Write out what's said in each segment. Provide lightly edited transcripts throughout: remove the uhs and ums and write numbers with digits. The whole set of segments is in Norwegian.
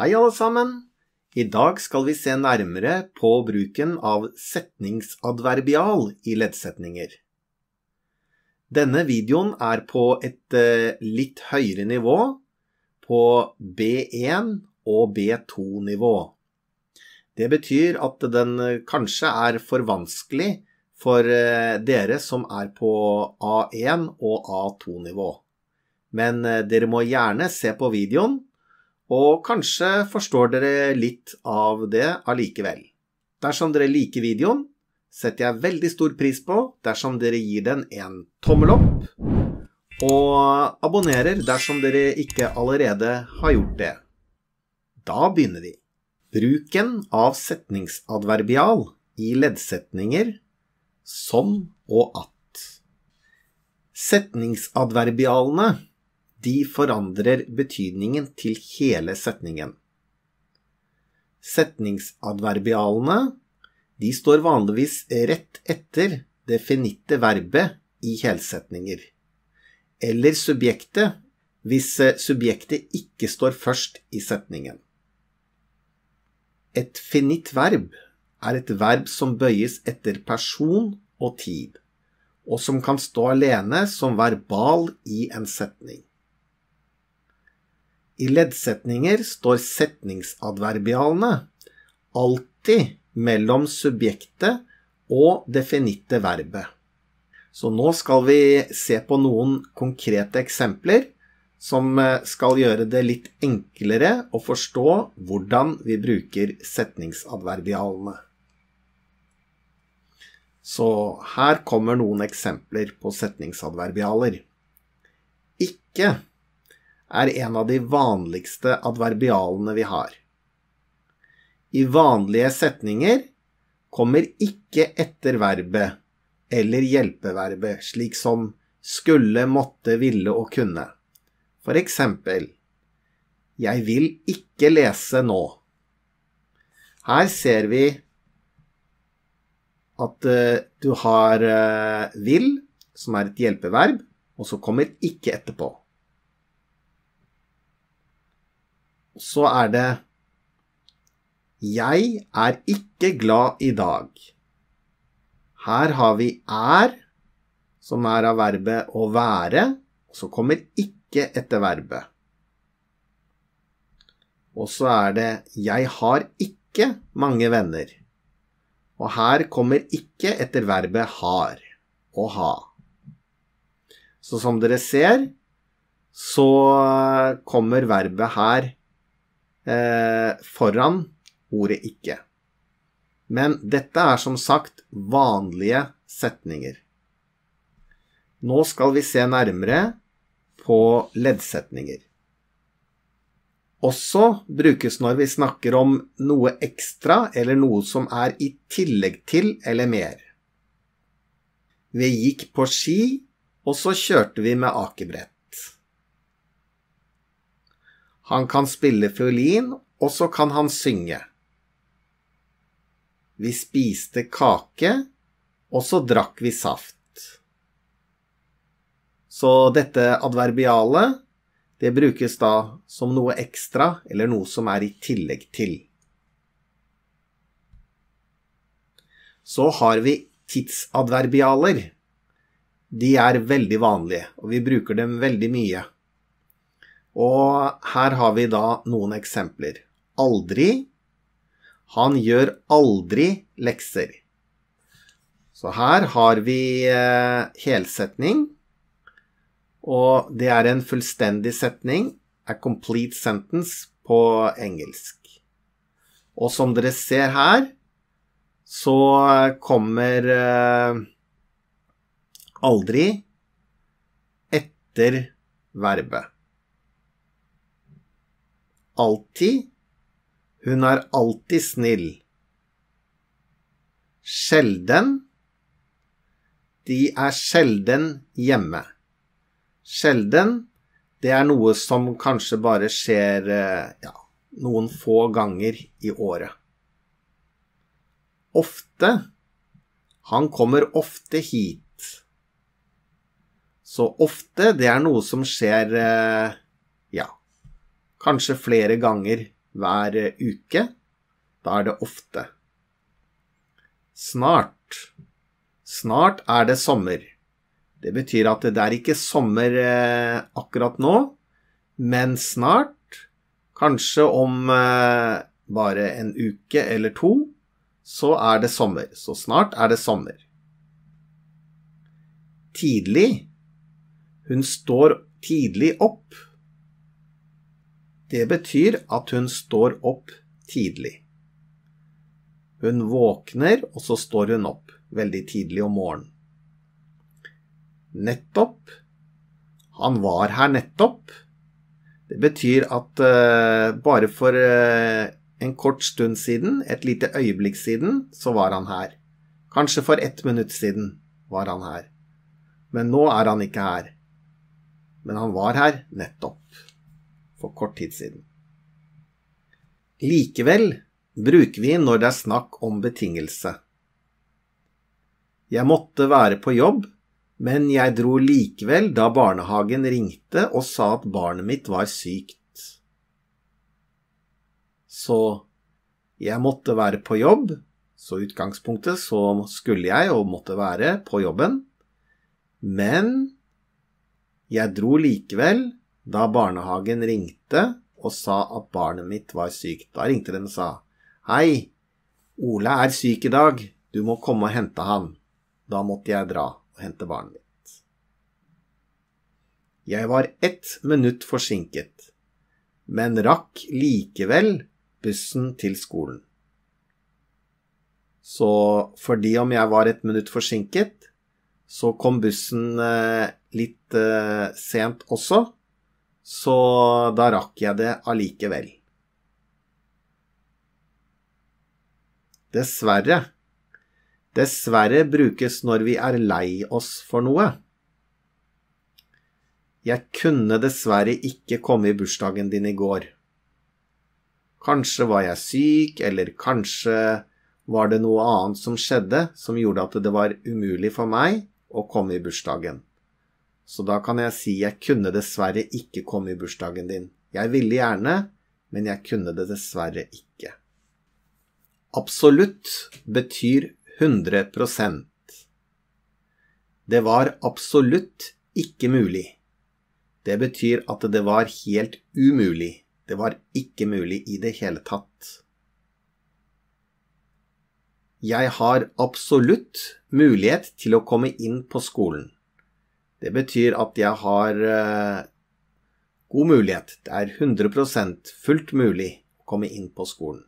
Hei alle sammen! I dag skal vi se nærmere på bruken av setningsadverbial i leddsetninger. Denne videoen er på et litt høyere nivå, på B1 og B2-nivå. Det betyr at den kanskje er for vanskelig for dere som er på A1 og A2-nivå. Men dere må gjerne se på videoen, og kanskje forstår dere litt av det allikevel. Dersom dere liker videoen, setter jeg veldig stor pris på dersom dere gir den en tommel opp, og abonnerer dersom dere ikke allerede har gjort det. Da begynner vi. Bruken av setningsadverbial i leddsetninger som og at. Setningsadverbialene de forandrer betydningen til hele setningen. Setningsadverbialene de står vanligvis rett etter det finitte verbet i helsetninger, eller subjektet hvis subjektet ikke står først i setningen. Et finitt verb er et verb som bøyes etter person og tid, og som kan stå alene som verbal i en setning. I leddsetninger står setningsadverbialene alltid mellom subjektet og det finitte verbet. Så nå skal vi se på noen konkrete eksempler som skal gjøre det litt enklere å forstå hvordan vi bruker setningsadverbialene. Så her kommer noen eksempler på setningsadverbialer. Ikke er en av de vanligste adverbialene vi har. I vanlige setninger kommer ikke etter verbet eller hjelpeverbet, slik som skulle, måtte, ville og kunne. For eksempel, jeg vil ikke lese nå. Her ser vi at du har vil, som er et hjelpeverb, og så kommer ikke etterpå. Så er det jeg er ikke glad i dag. Her har vi er, som er av verbet å være, og så kommer ikke etter verbet. Og så er det jeg har ikke mange venner. Og her kommer ikke etter verbet har, å ha. Så som dere ser, så kommer verbet her foran ordet ikke. Men dette er som sagt vanlige setninger. Nå skal vi se nærmere på leddsetninger. Også brukes når vi snakker om noe ekstra eller noe som er i tillegg til eller mer. Vi gikk på ski, og så kjørte vi med akebrett. Han kan spille fiolin, og så kan han synge. Vi spiste kake, og så drakk vi saft. Så dette adverbialet, det brukes da som noe ekstra, eller noe som er i tillegg til. Så har vi tidsadverbialer. De er veldig vanlige, og vi bruker dem veldig mye. Og her har vi da noen eksempler. Aldri. Han gjør aldri lekser. Så her har vi helsetning. Og det er en fullstendig setning. A complete sentence på engelsk. Og som dere ser her, så kommer aldri etter verbet. Alltid. Hun er alltid snill. Sjelden. De er sjelden hjemme. Sjelden, det er noe som kanskje bare skjer noen få ganger i året. Ofte. Han kommer ofte hit. Så ofte, det er noe som skjer, kanskje flere ganger hver uke, da det ofte. Snart. Snart det sommer. Det betyr at det ikke sommer akkurat nå, men snart, kanskje om bare en uke eller 2, så det sommer. Så snart det sommer. Tidlig. Hun står tidlig opp. Det betyr at hun står opp tidlig. Hun våkner, og så står hun opp veldig tidlig om morgenen. Nettopp. Han var her nettopp. Det betyr at bare for en kort stund siden, et lite øyeblikk siden, så var han her. Kanskje for 1 minutt siden var han her. Men nå han ikke her. Men han var her nettopp, for kort tid siden. Likevel bruker vi når det snakk om betingelse. Jeg måtte være på jobb, men jeg dro likevel da barnehagen ringte og sa at barnet mitt var sykt. Så jeg måtte være på jobb, så i utgangspunktet så skulle jeg og måtte være på jobben, men jeg dro likevel da barnehagen ringte og sa at barnet mitt var sykt. Da ringte de og sa, «Hei, Ola syk i dag, du må komme og hente han.» Da måtte jeg dra og hente barnet mitt. Jeg var 1 minutt forsinket, men rakk likevel bussen til skolen. Så fordi om jeg var 1 minutt forsinket, så kom bussen litt sent også, så da rakk jeg det allikevel. Dessverre. Dessverre brukes når vi lei oss for noe. Jeg kunne dessverre ikke komme i bursdagen din i går. Kanskje var jeg syk, eller kanskje var det noe annet som skjedde som gjorde at det var umulig for meg å komme i bursdagen. Så da kan jeg si jeg kunne dessverre ikke komme i bursdagen din. Jeg ville gjerne, men jeg kunne det dessverre ikke. Absolutt betyr 100%. Det var absolutt ikke mulig. Det betyr at det var helt umulig. Det var ikke mulig i det hele tatt. Jeg har absolutt mulighet til å komme inn på skolen. Det betyr at jeg har god mulighet. Det 100% fullt mulig å komme inn på skolen.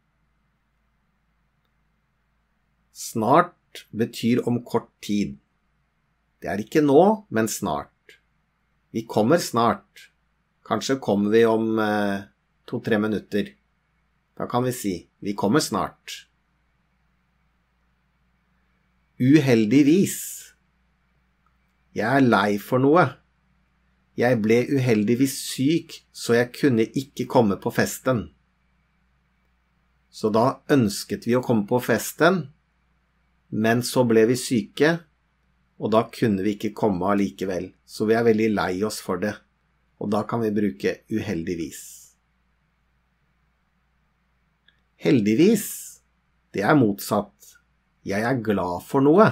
Snart betyr om kort tid. Det ikke nå, men snart. Vi kommer snart. Kanskje kommer vi om 2-3 minutter. Da kan vi si, vi kommer snart. Uheldigvis. Jeg lei for noe. Jeg ble uheldigvis syk, så jeg kunne ikke komme på festen. Så da ønsket vi å komme på festen, men så ble vi syke, og da kunne vi ikke komme allikevel. Så vi veldig lei oss for det, og da kan vi bruke uheldigvis. Heldigvis, det motsatt. Jeg glad for noe.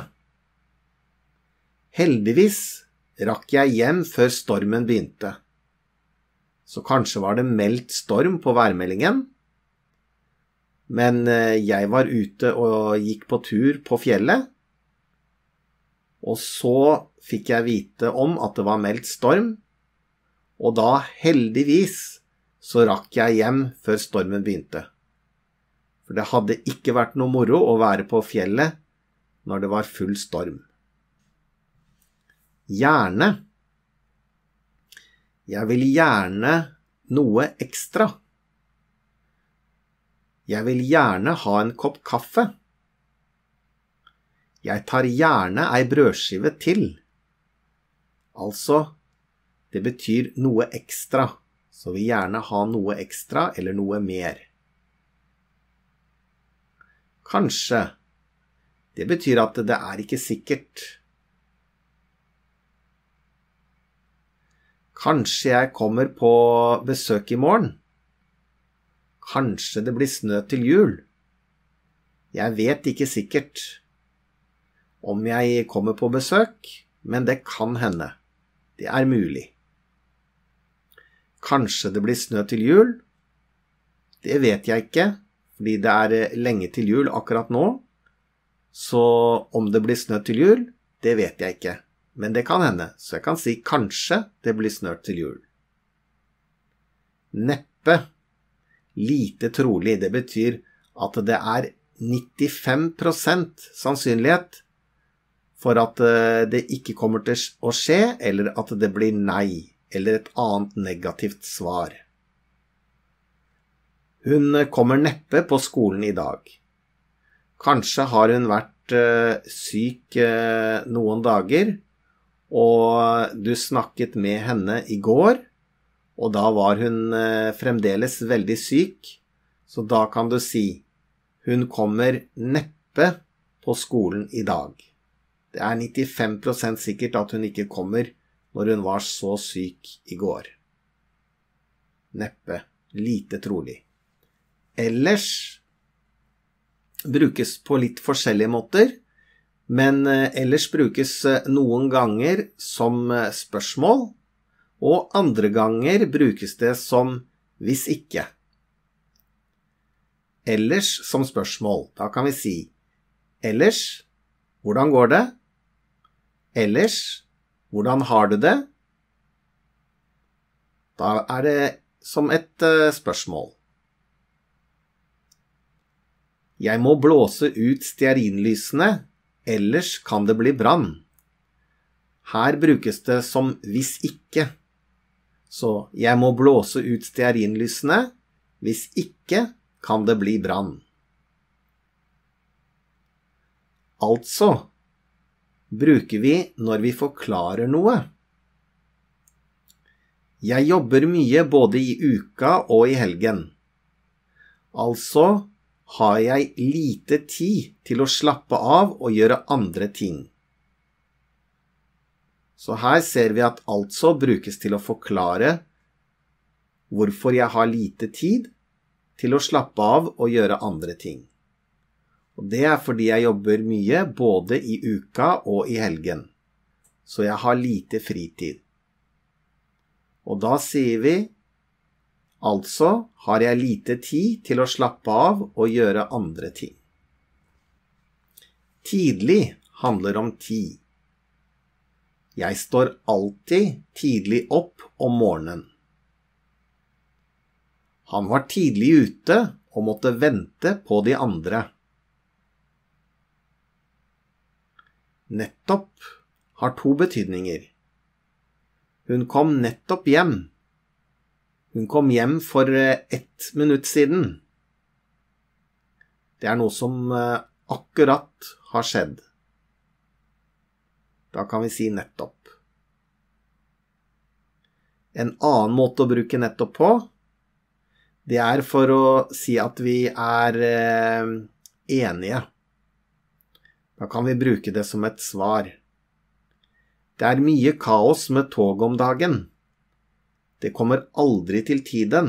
Heldigvis rakk jeg hjem før stormen begynte. Så kanskje var det meldt storm på værmeldingen, men jeg var ute og gikk på tur på fjellet, og så fikk jeg vite om at det var meldt storm, og da heldigvis så rakk jeg hjem før stormen begynte. For det hadde ikke vært noe moro å være på fjellet når det var full storm. Gjerne. Jeg vil gjerne noe ekstra. Jeg vil gjerne ha en kopp kaffe. Jeg tar gjerne ei brødskive til. Altså, det betyr noe ekstra, så vi gjerne ha noe ekstra eller noe mer. Kanskje. Det betyr at det ikke sikkert. Kanskje jeg kommer på besøk i morgen. Kanskje det blir snø til jul. Jeg vet ikke sikkert om jeg kommer på besøk, men det kan hende. Det er mulig. Kanskje det blir snø til jul? Det vet jeg ikke, fordi det er lenge til jul akkurat nå. Så om det blir snø til jul, det vet jeg ikke. Men det kan hende, så jeg kan si kanskje det blir snø til jul. Neppe. Lite trolig. Det betyr at det er 95% sannsynlighet for at det ikke kommer til å skje, eller at det blir nei, eller et annet negativt svar. Hun kommer neppe på skolen i dag. Kanskje har hun vært syk noen dager, og du snakket med henne i går, og da var hun fremdeles veldig syk, så da kan du si, hun kommer neppe på skolen i dag. Det er 95% sikkert at hun ikke kommer når hun var så syk i går. Neppe, lite trolig. Ellers brukes på litt forskjellige måter, men ellers brukes noen ganger som spørsmål, og andre ganger brukes det som hvis ikke. Ellers som spørsmål, da kan vi si ellers, hvordan går det? Ellers, hvordan har du det? Da er det som et spørsmål. Jeg må blåse ut stearinlysene, ellers kan det bli brann. Her brukes det som hvis ikke. Så jeg må blåse ut stearinlysene, hvis ikke kan det bli brann. Altså bruker vi når vi forklarer noe. Jeg jobber mye både i uka og i helgen. Altså har jeg lite tid til å slappe av og gjøre andre ting. Så her ser vi at altså brukes til å forklare hvorfor jeg har lite tid til å slappe av og gjøre andre ting. Og det er fordi jeg jobber mye både i uka og i helgen, så jeg har lite fritid. Og da sier vi, altså har jeg lite tid til å slappe av og gjøre andre ting. Tidlig handler om tid. Jeg står alltid tidlig opp om morgenen. Han var tidlig ute og måtte vente på de andre. Nettopp har to betydninger. Hun kom nettopp hjem. Hun kom hjem for 1 minutt siden. Det er noe som akkurat har skjedd. Da kan vi si nettopp. En annen måte å bruke nettopp på, det er for å si at vi er enige. Da kan vi bruke det som et svar. Det er mye kaos med tog om dagen. Det kommer aldri til tiden.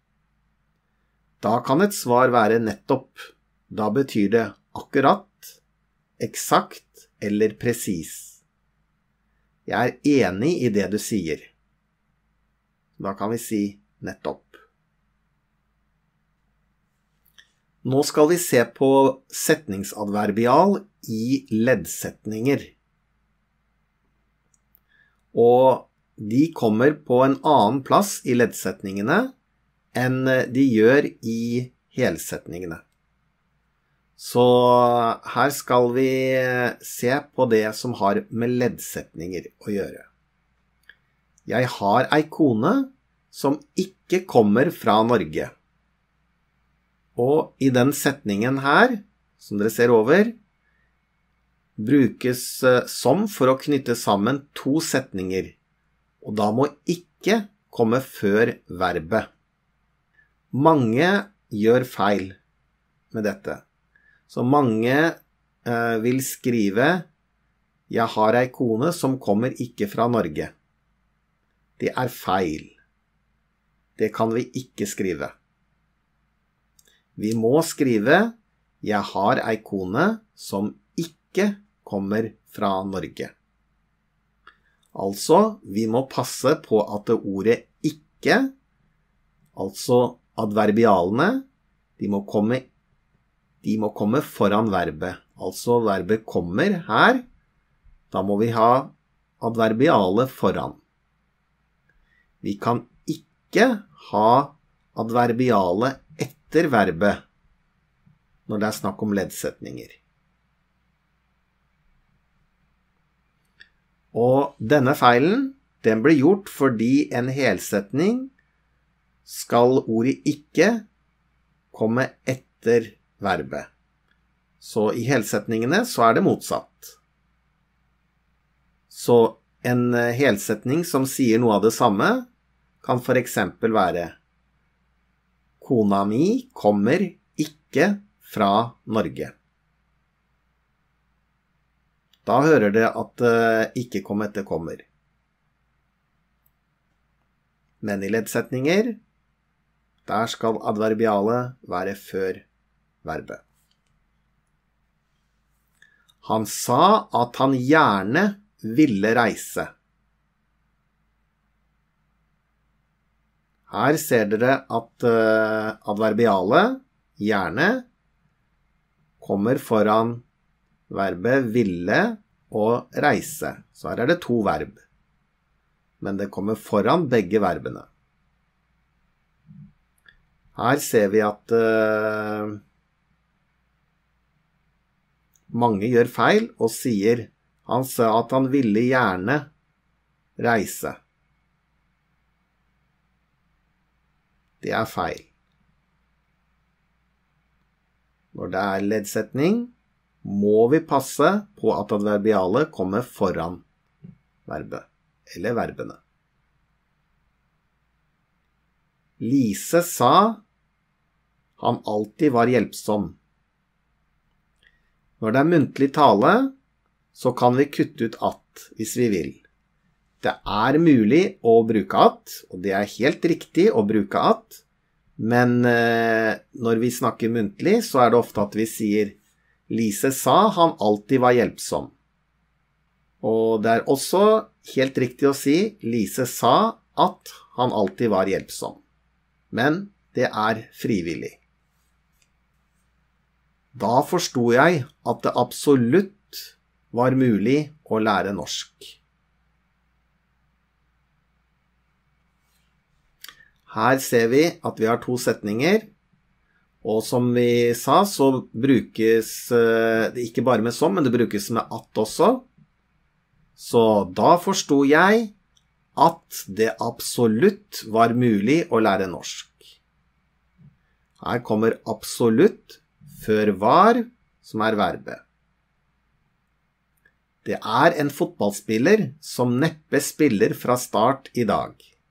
Da kan et svar være nettopp. Da betyr det akkurat, eksakt eller presis. Jeg er enig i det du sier. Da kan vi si nettopp. Nå skal vi se på setningsadverbial i leddsetninger. Og de kommer på en annen plass i leddsetningene enn de gjør i helsetningene. Så her skal vi se på det som har med leddsetninger å gjøre. Jeg har ei kone som ikke kommer fra Norge. Og i den setningen her, som dere ser over, brukes som for å knytte sammen to setninger, og da må ikke komme før verbet. Mange gjør feil med dette. Så mange vil skrive «Jeg har ei kone som kommer ikke fra Norge». Det er feil. Det kan vi ikke skrive. Vi må skrive «Jeg har ei kone som ikke kommer fra Norge». Altså, vi må passe på at det ordet «ikke», altså adverbialene, de må komme foran verbet. Altså, verbet kommer her, da må vi ha adverbiale foran. Vi kan ikke ha adverbiale etter verbet når det er snakk om leddsetninger. Og denne feilen, den ble gjort fordi en helsetning skal ordet ikke komme etter verbet. Så i helsetningene så er det motsatt. Så en helsetning som sier noe av det samme kan for eksempel være «Kona mi kommer ikke fra Norge». Da hører det at ikke kom etter kommer. Men i leddsetninger, der skal adverbialet være før verbet. Han sa at han gjerne ville reise. Her ser dere at adverbialet, gjerne, kommer foran verbet ville og reise. Så her er det 2 verb. Men det kommer foran begge verbene. Her ser vi at mange gjør feil og sier han sa at han ville gjerne reise. Det er feil. Når det er leddsetning, må vi passe på at adverbialet kommer foran verbet, eller verbene. Lise sa han alltid var hjelpsom. Når det er muntlig tale, så kan vi kutte ut at hvis vi vil. Det er mulig å bruke at, og det er helt riktig å bruke at, men når vi snakker muntlig, så er det ofte at vi sier Lise sa han alltid var hjelpsom. Og det er også helt riktig å si Lise sa at han alltid var hjelpsom. Men det er frivillig. Da forsto jeg at det absolutt var mulig å lære norsk. Her ser vi at vi har 2 setninger, og som vi sa, så brukes det ikke bare med som, men det brukes med at også. Så da forsto jeg at det absolutt var mulig å lære norsk. Her kommer absolutt før var, som er verbet. Det er en fotballspiller som neppe spiller fra start i dag.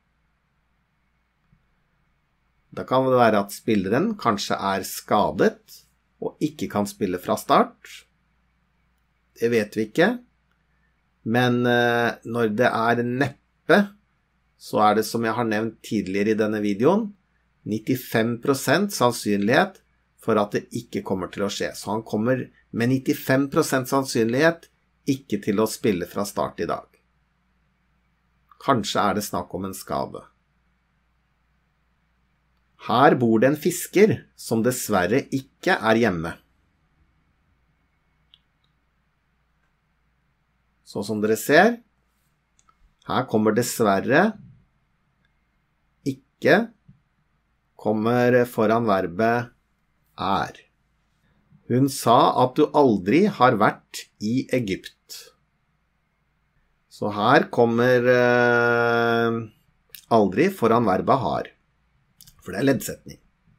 Da kan det være at spilleren kanskje er skadet og ikke kan spille fra start. Det vet vi ikke. Men når det er neppe, så er det som jeg har nevnt tidligere i denne videoen, 95% sannsynlighet for at det ikke kommer til å skje. Så han kommer med 95% sannsynlighet ikke til å spille fra start i dag. Kanskje er det snakk om en skade. Her bor det en fisker som dessverre ikke er hjemme. Så som dere ser, her kommer dessverre ikke, kommer foran verbet er. Hun sa at du aldri har vært i Egypt. Så her kommer aldri foran verbet har. For det er leddsetning.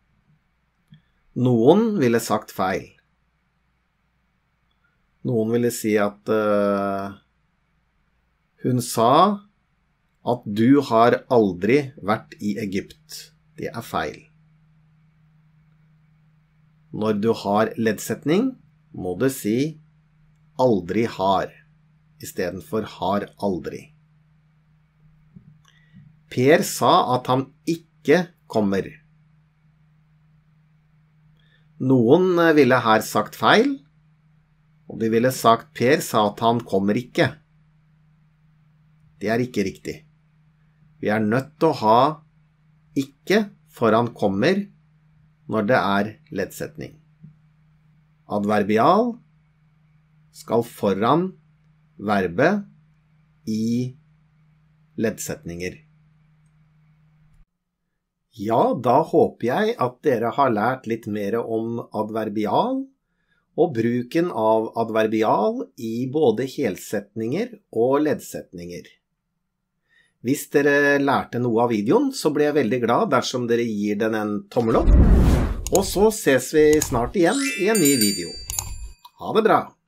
Noen ville sagt feil. Noen ville si at hun sa at du har aldri vært i Egypt. Det er feil. Når du har leddsetning, må du si aldri har, i stedet for har aldri. Per sa at han ikke kommer. Noen ville her sagt feil, og de ville sagt Per sa at han kommer ikke. Det er ikke riktig. Vi er nødt til å ha ikke foran kommer når det er leddsetning. Adverbial skal foran verbet i leddsetninger. Ja, da håper jeg at dere har lært litt mer om adverbial og bruken av adverbial i både helsetninger og leddsetninger. Hvis dere lærte noe av videoen, så blir jeg veldig glad dersom dere gir den en tommel opp. Og så ses vi snart igjen i en ny video. Ha det bra!